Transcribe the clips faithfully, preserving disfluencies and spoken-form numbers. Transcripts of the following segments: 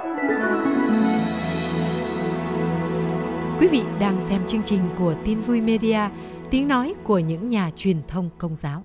Quý vị đang xem chương trình của Tin Vui Media, tiếng nói của những nhà truyền thông Công giáo.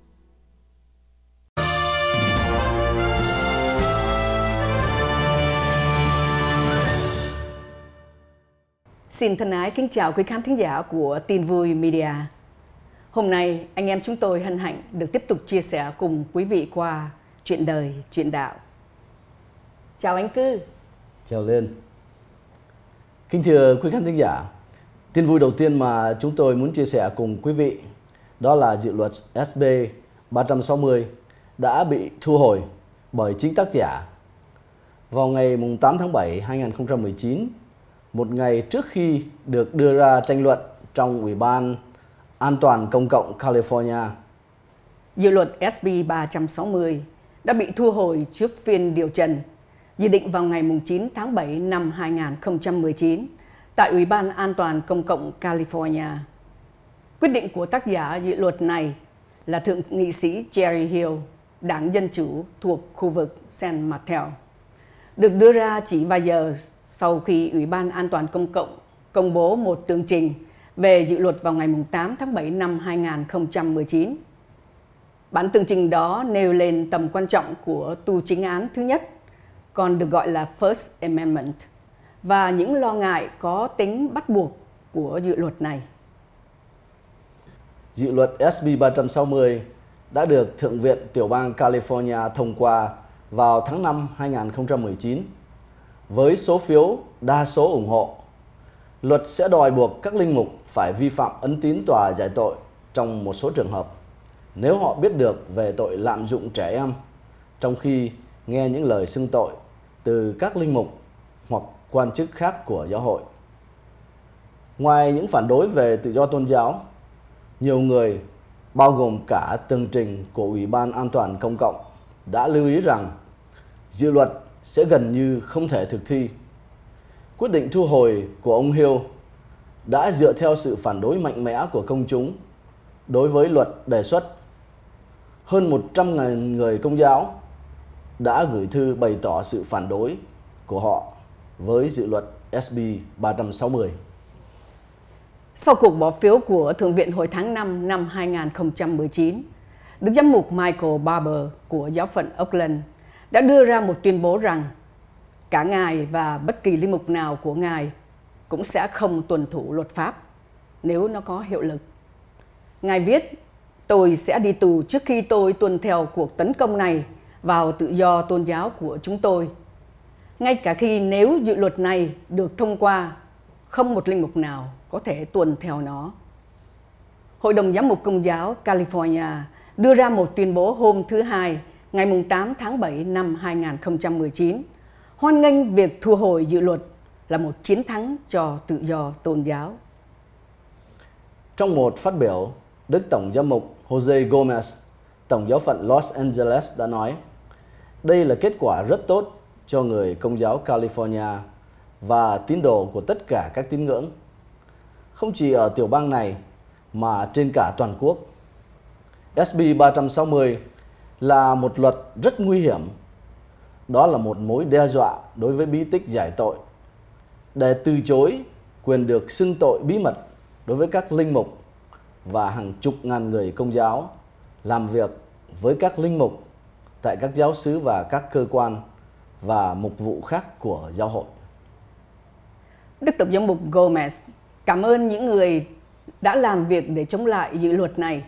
Xin thân ái kính chào quý khán thính giả của Tin Vui Media. Hôm nay anh em chúng tôi hân hạnh được tiếp tục chia sẻ cùng quý vị qua chuyện đời, chuyện đạo. Chào anh Cư. Chào Lên. Kính thưa quý khán thính giả, tin vui đầu tiên mà chúng tôi muốn chia sẻ cùng quý vị đó là dự luật S B ba trăm sáu mươi đã bị thu hồi bởi chính tác giả vào ngày tám tháng bảy năm hai nghìn không trăm mười chín, một ngày trước khi được đưa ra tranh luận trong Ủy ban An toàn Công cộng California. Dự luật S B ba trăm sáu mươi đã bị thu hồi trước phiên điều trần dự định vào ngày chín tháng bảy năm hai nghìn không trăm mười chín tại Ủy ban An toàn Công cộng California. Quyết định của tác giả dự luật này là Thượng nghị sĩ Jerry Hill, Đảng Dân Chủ thuộc khu vực San Mateo, được đưa ra chỉ vài giờ sau khi Ủy ban An toàn Công cộng công bố một tường trình về dự luật vào ngày tám tháng bảy năm hai nghìn không trăm mười chín. Bản tường trình đó nêu lên tầm quan trọng của tu chính án thứ nhất, còn được gọi là First Amendment, và những lo ngại có tính bắt buộc của dự luật này. Dự luật S B ba trăm sáu mươi đã được Thượng viện Tiểu bang California thông qua vào tháng năm năm hai nghìn không trăm mười chín với số phiếu đa số ủng hộ. Luật sẽ đòi buộc các linh mục phải vi phạm ấn tín tòa giải tội trong một số trường hợp nếu họ biết được về tội lạm dụng trẻ em, trong khi nghe những lời xưng tội từ các linh mục hoặc quan chức khác của giáo hội. Ngoài những phản đối về tự do tôn giáo, nhiều người, bao gồm cả tường trình của Ủy ban An toàn Công cộng, đã lưu ý rằng dự luật sẽ gần như không thể thực thi. Quyết định thu hồi của ông Hill đã dựa theo sự phản đối mạnh mẽ của công chúng đối với luật đề xuất. Hơn một trăm nghìn người Công giáo đã gửi thư bày tỏ sự phản đối của họ với dự luật S B ba trăm sáu mươi. Sau cuộc bỏ phiếu của Thượng viện hồi tháng năm năm hai nghìn không trăm mười chín, Đức Giám mục Michael Barber của giáo phận Oakland đã đưa ra một tuyên bố rằng cả Ngài và bất kỳ linh mục nào của Ngài cũng sẽ không tuân thủ luật pháp nếu nó có hiệu lực. Ngài viết, tôi sẽ đi tù trước khi tôi tuân theo cuộc tấn công này vào tự do tôn giáo của chúng tôi. Ngay cả khi nếu dự luật này được thông qua, không một linh mục nào có thể tuân theo nó. Hội đồng Giám mục Công giáo California đưa ra một tuyên bố hôm thứ Hai, ngày tám tháng bảy năm hai nghìn không trăm mười chín, hoan nghênh việc thu hồi dự luật là một chiến thắng cho tự do tôn giáo. Trong một phát biểu, Đức Tổng Giám mục Jose Gomez, Tổng giáo phận Los Angeles đã nói, đây là kết quả rất tốt cho người Công giáo California và tín đồ của tất cả các tín ngưỡng, không chỉ ở tiểu bang này mà trên cả toàn quốc. S B ba trăm sáu mươi là một luật rất nguy hiểm. Đó là một mối đe dọa đối với bí tích giải tội, để từ chối quyền được xưng tội bí mật đối với các linh mục và hàng chục ngàn người Công giáo làm việc với các linh mục tại các giáo xứ và các cơ quan và mục vụ khác của giáo hội. Đức Tổng giám mục Gomez cảm ơn những người đã làm việc để chống lại dự luật này,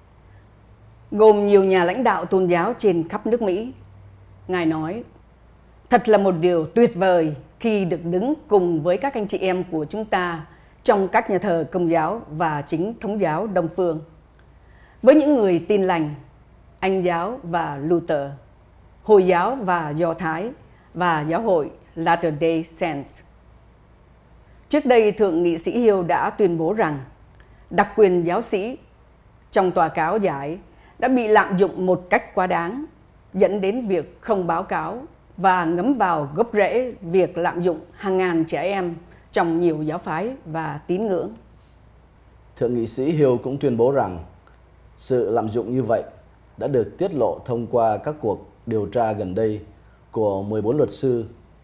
gồm nhiều nhà lãnh đạo tôn giáo trên khắp nước Mỹ. Ngài nói, thật là một điều tuyệt vời khi được đứng cùng với các anh chị em của chúng ta trong các nhà thờ Công giáo và chính thống giáo Đông Phương, với những người tin lành, Anh giáo và Luther, Hồi giáo và Do Thái và giáo hội Latter-day Saints. Trước đây, Thượng nghị sĩ Hill đã tuyên bố rằng đặc quyền giáo sĩ trong tòa cáo giải đã bị lạm dụng một cách quá đáng, dẫn đến việc không báo cáo và ngấm vào gốc rễ việc lạm dụng hàng ngàn trẻ em trong nhiều giáo phái và tín ngưỡng. Thượng nghị sĩ Hill cũng tuyên bố rằng sự lạm dụng như vậy đã được tiết lộ thông qua các cuộc điều tra gần đây của mười bốn luật sư.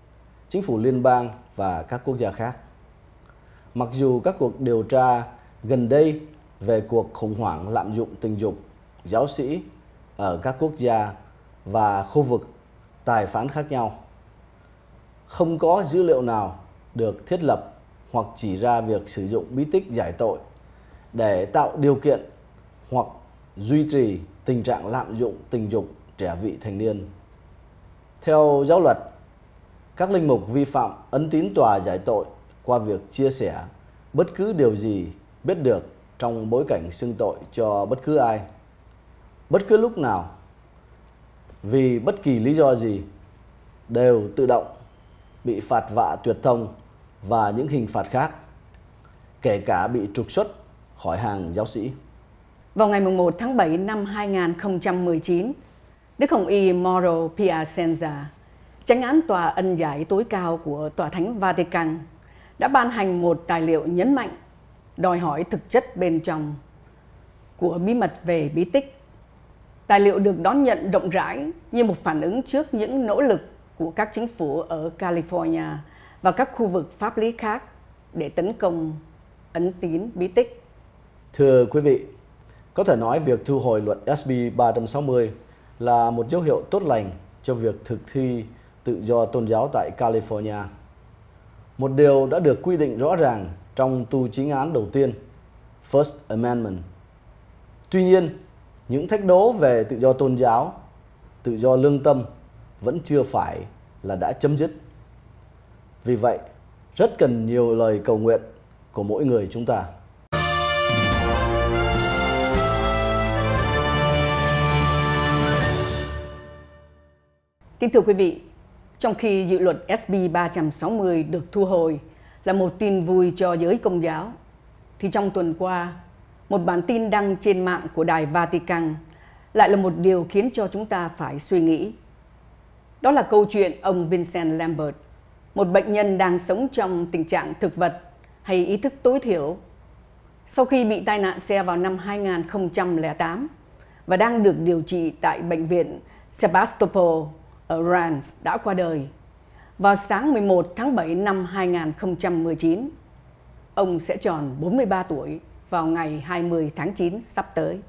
chính phủ liên bang và các quốc gia khác. Mặc dù các cuộc điều tra gần đây về cuộc khủng hoảng lạm dụng tình dục giáo sĩ ở các quốc gia và khu vực tài phán khác nhau, không có dữ liệu nào được thiết lập hoặc chỉ ra việc sử dụng bí tích giải tội để tạo điều kiện hoặc duy trì tình trạng lạm dụng tình dục trẻ vị thành niên. Theo giáo luật, các linh mục vi phạm ấn tín tòa giải tội qua việc chia sẻ bất cứ điều gì biết được trong bối cảnh xưng tội cho bất cứ ai, bất cứ lúc nào, vì bất kỳ lý do gì, đều tự động bị phạt vạ tuyệt thông và những hình phạt khác, kể cả bị trục xuất khỏi hàng giáo sĩ. Vào ngày mùng một tháng bảy năm hai nghìn không trăm mười chín, Đức Hồng Y Mauro Piacenza, chánh án tòa ân giải tối cao của Tòa Thánh Vatican, đã ban hành một tài liệu nhấn mạnh đòi hỏi thực chất bên trong của bí mật về bí tích. Tài liệu được đón nhận rộng rãi như một phản ứng trước những nỗ lực của các chính phủ ở California và các khu vực pháp lý khác để tấn công ấn tín bí tích. Thưa quý vị, có thể nói việc thu hồi luật S B ba trăm sáu mươi là một dấu hiệu tốt lành cho việc thực thi tự do tôn giáo tại California. Một điều đã được quy định rõ ràng trong tu chính án đầu tiên, First Amendment. Tuy nhiên, những thách đố về tự do tôn giáo, tự do lương tâm vẫn chưa phải là đã chấm dứt. Vì vậy, rất cần nhiều lời cầu nguyện của mỗi người chúng ta. Kính thưa quý vị, trong khi dự luật S B ba trăm sáu mươi được thu hồi là một tin vui cho giới Công giáo, thì trong tuần qua, một bản tin đăng trên mạng của Đài Vatican lại là một điều khiến cho chúng ta phải suy nghĩ. Đó là câu chuyện ông Vincent Lambert, một bệnh nhân đang sống trong tình trạng thực vật hay ý thức tối thiểu, sau khi bị tai nạn xe vào năm hai nghìn không trăm lẻ tám và đang được điều trị tại bệnh viện Sebastopol ở Rennes đã qua đời vào sáng mười một tháng bảy năm hai nghìn không trăm mười chín. Ông sẽ tròn bốn mươi ba tuổi vào ngày hai mươi tháng chín sắp tới.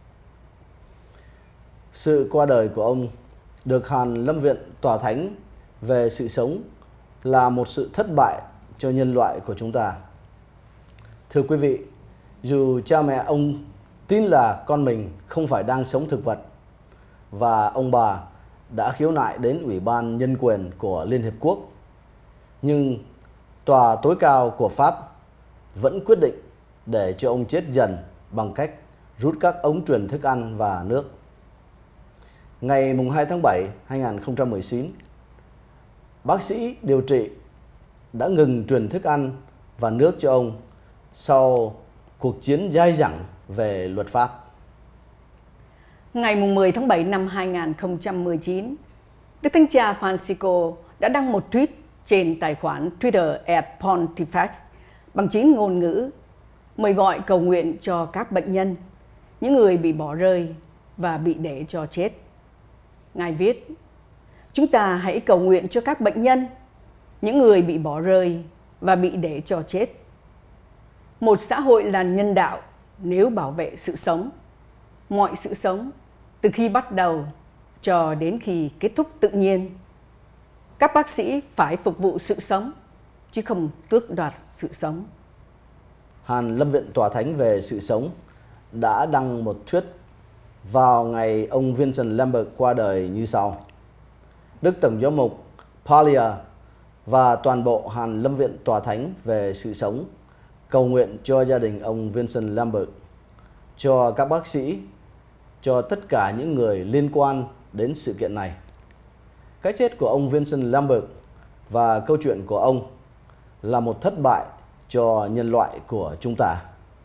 Sự qua đời của ông được Hàn Lâm Viện Tòa Thánh về sự sống là một sự thất bại cho nhân loại của chúng ta. Thưa quý vị, dù cha mẹ ông tin là con mình không phải đang sống thực vật và ông bà đã khiếu nại đến Ủy ban Nhân quyền của Liên Hiệp Quốc, nhưng tòa tối cao của Pháp vẫn quyết định để cho ông chết dần bằng cách rút các ống truyền thức ăn và nước. Ngày hai tháng bảy năm hai nghìn không trăm mười chín, bác sĩ điều trị đã ngừng truyền thức ăn và nước cho ông sau cuộc chiến dai dẳng về luật pháp. Ngày mười tháng bảy năm hai nghìn không trăm mười chín, Đức Thánh Cha Francisco đã đăng một tweet trên tài khoản Twitter at Pontifex bằng chính ngôn ngữ mời gọi cầu nguyện cho các bệnh nhân, những người bị bỏ rơi và bị để cho chết. Ngài viết: chúng ta hãy cầu nguyện cho các bệnh nhân, những người bị bỏ rơi và bị để cho chết. Một xã hội là nhân đạo nếu bảo vệ sự sống, mọi sự sống, từ khi bắt đầu cho đến khi kết thúc tự nhiên. Các bác sĩ phải phục vụ sự sống, chứ không tước đoạt sự sống. Hàn Lâm Viện Tòa Thánh về sự sống đã đăng một thuyết vào ngày ông Vincent Lambert qua đời như sau: Đức Tổng giám mục Palia và toàn bộ Hàn Lâm Viện Tòa Thánh về sự sống cầu nguyện cho gia đình ông Vincent Lambert, cho các bác sĩ, cho tất cả những người liên quan đến sự kiện này. Cái chết của ông Vincent Lambert và câu chuyện của ông là một thất bại cho nhân loại của chúng ta.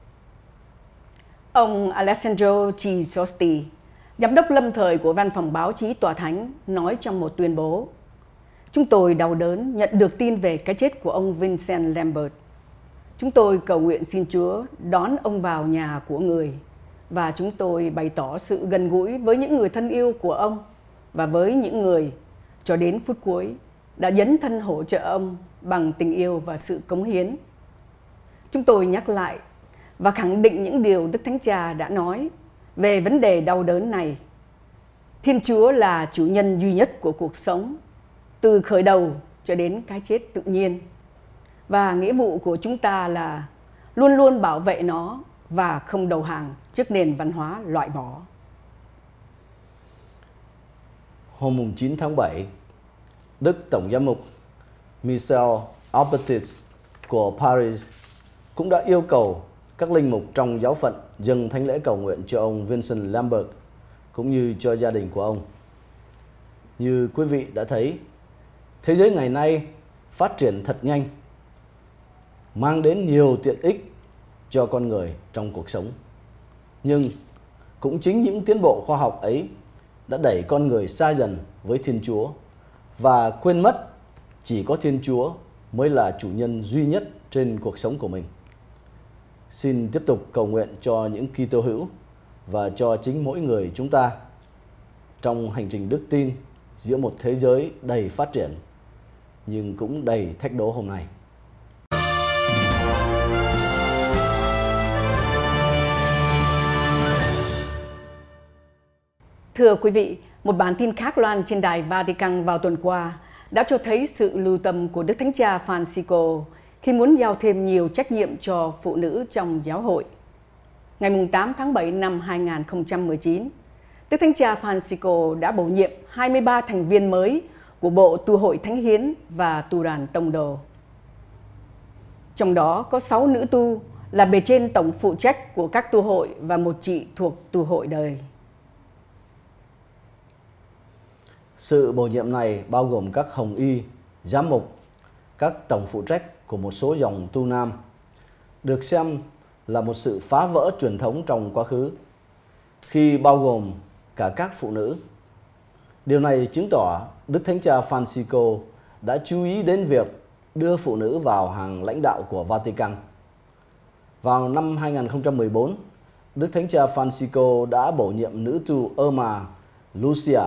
Ông Alessandro Chisosti, giám đốc lâm thời của Văn phòng Báo chí Tòa Thánh, nói trong một tuyên bố: chúng tôi đau đớn nhận được tin về cái chết của ông Vincent Lambert. Chúng tôi cầu nguyện xin Chúa đón ông vào nhà của người, và chúng tôi bày tỏ sự gần gũi với những người thân yêu của ông và với những người cho đến phút cuối đã dấn thân hỗ trợ ông bằng tình yêu và sự cống hiến. Chúng tôi nhắc lại và khẳng định những điều Đức Thánh Cha đã nói về vấn đề đau đớn này. Thiên Chúa là chủ nhân duy nhất của cuộc sống, từ khởi đầu cho đến cái chết tự nhiên. Và nghĩa vụ của chúng ta là luôn luôn bảo vệ nó và không đầu hàng trước nền văn hóa loại bỏ. Hôm chín tháng bảy, Đức Tổng giám mục Michel Albertit của Paris cũng đã yêu cầu các linh mục trong giáo phận dâng thánh lễ cầu nguyện cho ông Vincent Lambert cũng như cho gia đình của ông. Như quý vị đã thấy, thế giới ngày nay phát triển thật nhanh, mang đến nhiều tiện ích cho con người trong cuộc sống. Nhưng cũng chính những tiến bộ khoa học ấy đã đẩy con người xa dần với Thiên Chúa và quên mất chỉ có Thiên Chúa mới là chủ nhân duy nhất trên cuộc sống của mình. Xin tiếp tục cầu nguyện cho những Kitô hữu và cho chính mỗi người chúng ta trong hành trình đức tin giữa một thế giới đầy phát triển nhưng cũng đầy thách đố hôm nay. Thưa quý vị, một bản tin khác loan trên đài Vatican vào tuần qua đã cho thấy sự lưu tâm của Đức Thánh Cha Francisco khi muốn giao thêm nhiều trách nhiệm cho phụ nữ trong giáo hội. Ngày tám tháng bảy năm hai nghìn không trăm mười chín, Đức Thánh Cha Francisco đã bổ nhiệm hai mươi ba thành viên mới của Bộ Tu hội Thánh hiến và Tu đoàn Tông đồ. Trong đó có sáu nữ tu là bề trên tổng phụ trách của các tu hội và một chị thuộc tu hội đời. Sự bổ nhiệm này bao gồm các hồng y, giám mục, các tổng phụ trách của một số dòng tu nam, được xem là một sự phá vỡ truyền thống trong quá khứ, khi bao gồm cả các phụ nữ. Điều này chứng tỏ Đức Thánh Cha Francisco đã chú ý đến việc đưa phụ nữ vào hàng lãnh đạo của Vatican. Vào năm hai nghìn không trăm mười bốn, Đức Thánh Cha Francisco đã bổ nhiệm nữ tu Irma Lucia,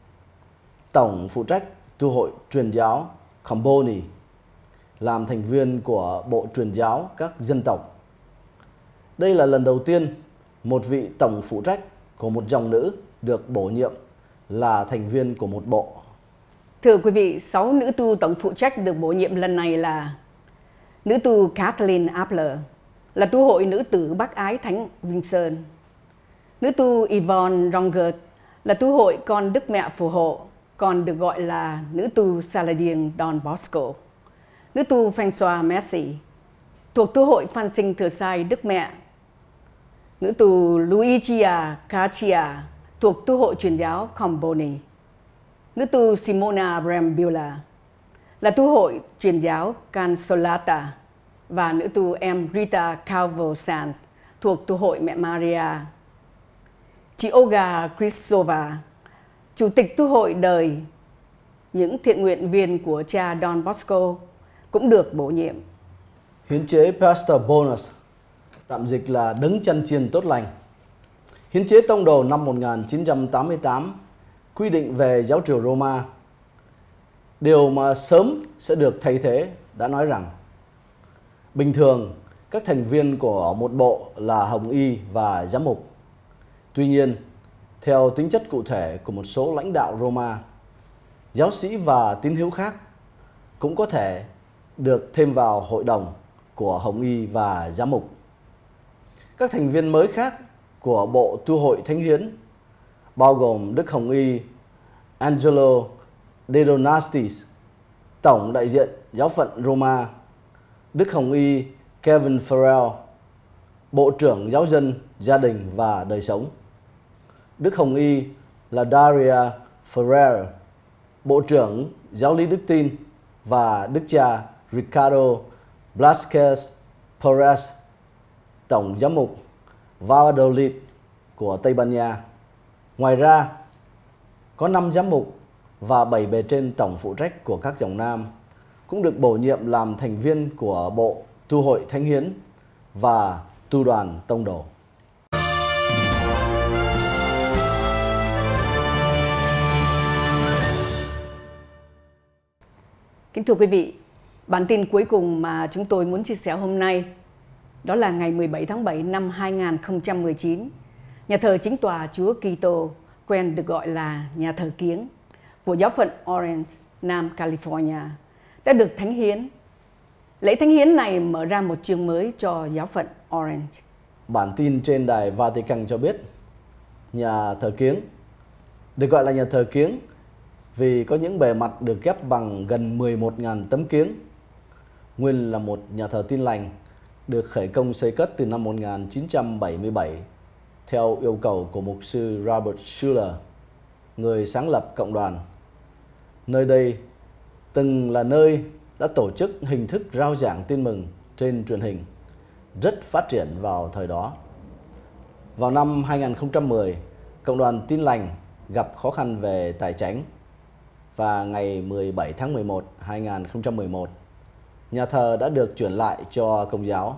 tổng phụ trách tu hội truyền giáo Comboni, làm thành viên của Bộ Truyền giáo các dân tộc. Đây là lần đầu tiên một vị tổng phụ trách của một dòng nữ được bổ nhiệm là thành viên của một bộ. Thưa quý vị, sáu nữ tu tổng phụ trách được bổ nhiệm lần này là nữ tu Kathleen Appler, là tu hội nữ tử Bác Ái Thánh Vinh Sơn; nữ tu Yvonne Rongert, là tu hội Con Đức Mẹ Phù Hộ, còn được gọi là nữ tu Saladian Don Bosco; nữ tu François Messi, thuộc tu hội Phan Sinh Thừa Sai Đức Mẹ; nữ tu Luigia Caccia, thuộc tu hội truyền giáo Comboni; nữ tu Simona Brambilla, là tu hội truyền giáo Consolata; và nữ tu em Rita Calvo Sanz, thuộc tu hội Mẹ Maria. Chị Olga Kristova, chủ tịch tu hội đời những thiện nguyện viên của cha Don Bosco, cũng được bổ nhiệm. Hiến chế Pastor Bonus, tạm dịch là đấng chăn chiên tốt lành. Hiến chế tông đồ năm một nghìn chín trăm tám mươi tám quy định về giáo triều Roma, điều mà sớm sẽ được thay thế, đã nói rằng bình thường các thành viên của một bộ là hồng y và giám mục. Tuy nhiên, theo tính chất cụ thể của một số lãnh đạo Roma, giáo sĩ và tín hữu khác cũng có thể được thêm vào hội đồng của hồng y và giám mục. Các thành viên mới khác của Bộ Tu hội Thánh hiến bao gồm Đức Hồng y Angelo De Donatis, tổng đại diện giáo phận Roma; Đức Hồng y Kevin Farrell, Bộ trưởng Giáo dân, Gia đình và Đời sống; Đức Hồng y là Daria Ferrer, Bộ trưởng Giáo lý Đức tin; và Đức cha Ricardo Blasquez Perez, tổng giám mục Valladolid của Tây Ban Nha. Ngoài ra, có năm giám mục và bảy bề trên tổng phụ trách của các dòng nam cũng được bổ nhiệm làm thành viên của Bộ Tu hội Thánh hiến và Tu đoàn Tông đồ. Kính thưa quý vị, bản tin cuối cùng mà chúng tôi muốn chia sẻ hôm nay đó là ngày mười bảy tháng bảy năm hai nghìn không trăm mười chín, nhà thờ Chính tòa Chúa Kitô, quen được gọi là nhà thờ Kiếng, của giáo phận Orange, Nam California, đã được thánh hiến. Lễ thánh hiến này mở ra một chương mới cho giáo phận Orange. Bản tin trên đài Vatican cho biết, nhà thờ Kiếng được gọi là nhà thờ Kiếng vì có những bề mặt được ghép bằng gần mười một nghìn tấm kiếng. Nguyên là một nhà thờ Tin lành, được khởi công xây cất từ năm một nghìn chín trăm bảy mươi bảy theo yêu cầu của mục sư Robert Schuller, người sáng lập cộng đoàn. Nơi đây từng là nơi đã tổ chức hình thức rao giảng tin mừng trên truyền hình, rất phát triển vào thời đó. Vào năm hai nghìn không trăm mười, cộng đoàn Tin lành gặp khó khăn về tài chính và ngày mười bảy tháng mười một năm hai nghìn không trăm mười một, nhà thờ đã được chuyển lại cho Công giáo.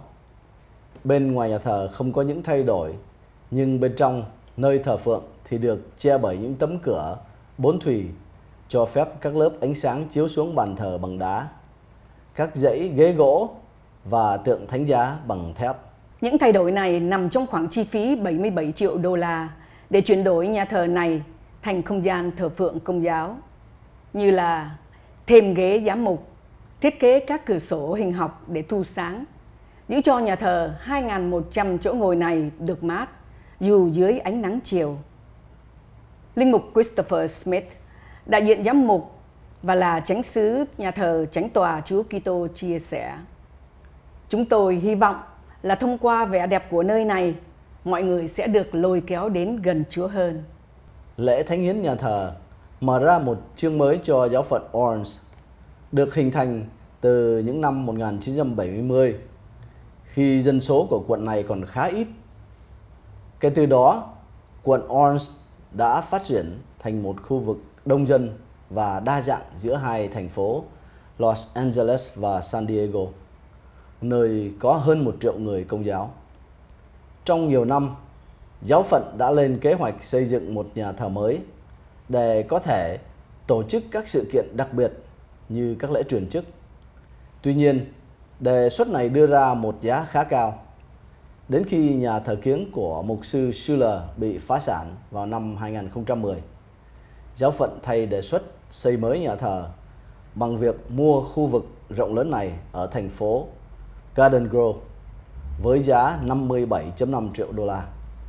Bên ngoài nhà thờ không có những thay đổi, nhưng bên trong nơi thờ phượng thì được che bởi những tấm cửa bốn thùy cho phép các lớp ánh sáng chiếu xuống bàn thờ bằng đá, các dãy ghế gỗ và tượng thánh giá bằng thép. Những thay đổi này nằm trong khoản chi phí bảy mươi bảy triệu đô la để chuyển đổi nhà thờ này thành không gian thờ phượng Công giáo, như là thêm ghế giám mục, thiết kế các cửa sổ hình học để thu sáng, giữ cho nhà thờ hai nghìn một trăm chỗ ngồi này được mát dù dưới ánh nắng chiều. Linh mục Christopher Smith, đại diện giám mục và là chánh xứ nhà thờ Chánh tòa Chúa Kitô, chia sẻ: "Chúng tôi hy vọng là thông qua vẻ đẹp của nơi này, mọi người sẽ được lôi kéo đến gần Chúa hơn." Lễ thánh hiến nhà thờ mở ra một chương mới cho giáo phận Orange, được hình thành từ những năm một nghìn chín trăm bảy mươi, khi dân số của quận này còn khá ít. Kể từ đó, quận Orange đã phát triển thành một khu vực đông dân và đa dạng giữa hai thành phố Los Angeles và San Diego, nơi có hơn một triệu người Công giáo. Trong nhiều năm, giáo phận đã lên kế hoạch xây dựng một nhà thờ mới để có thể tổ chức các sự kiện đặc biệt như các lễ truyền chức. Tuy nhiên, đề xuất này đưa ra một giá khá cao. Đến khi nhà thờ Kiếng của mục sư Schuller bị phá sản vào năm hai nghìn không trăm mười, giáo phận thay đề xuất xây mới nhà thờ bằng việc mua khu vực rộng lớn này ở thành phố Garden Grove với giá năm mươi bảy phẩy năm triệu đô la.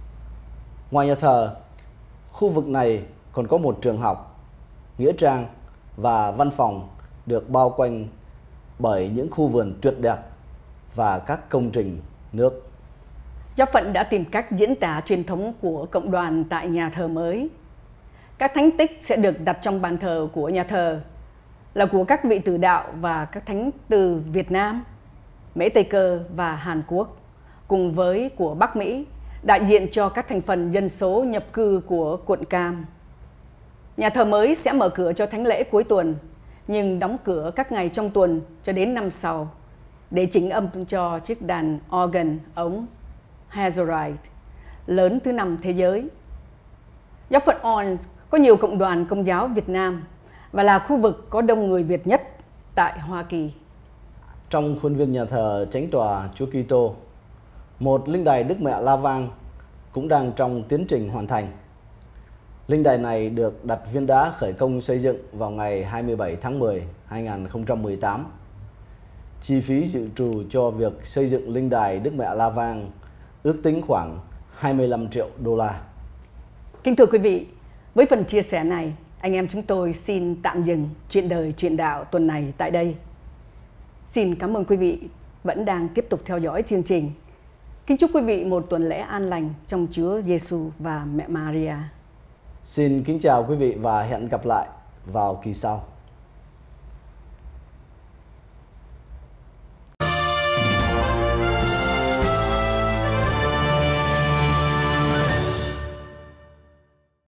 Ngoài nhà thờ, khu vực này còn có một trường học, nghĩa trang và văn phòng được bao quanh bởi những khu vườn tuyệt đẹp và các công trình nước. Giáo phận đã tìm cách diễn tả truyền thống của cộng đoàn tại nhà thờ mới. Các thánh tích sẽ được đặt trong bàn thờ của nhà thờ là của các vị tử đạo và các thánh từ Việt Nam, Mễ Tây Cơ và Hàn Quốc, cùng với của Bắc Mỹ, đại diện cho các thành phần dân số nhập cư của quận Cam. Nhà thờ mới sẽ mở cửa cho thánh lễ cuối tuần, nhưng đóng cửa các ngày trong tuần cho đến năm sau, để chỉnh âm cho chiếc đàn organ ống Hazorite lớn thứ năm thế giới. Giáo phận Orange có nhiều cộng đoàn Công giáo Việt Nam và là khu vực có đông người Việt nhất tại Hoa Kỳ. Trong khuôn viên nhà thờ Chánh tòa Chúa Kitô, một linh đài Đức Mẹ La Vang cũng đang trong tiến trình hoàn thành. Linh đài này được đặt viên đá khởi công xây dựng vào ngày hai mươi bảy tháng mười năm hai nghìn không trăm mười tám. Chi phí dự trù cho việc xây dựng linh đài Đức Mẹ La Vang ước tính khoảng hai mươi lăm triệu đô la. Kính thưa quý vị, với phần chia sẻ này, anh em chúng tôi xin tạm dừng Chuyện đời chuyện đạo tuần này tại đây. Xin cảm ơn quý vị vẫn đang tiếp tục theo dõi chương trình. Kính chúc quý vị một tuần lễ an lành trong Chúa Giêsu và Mẹ Maria. Xin kính chào quý vị và hẹn gặp lại vào kỳ sau.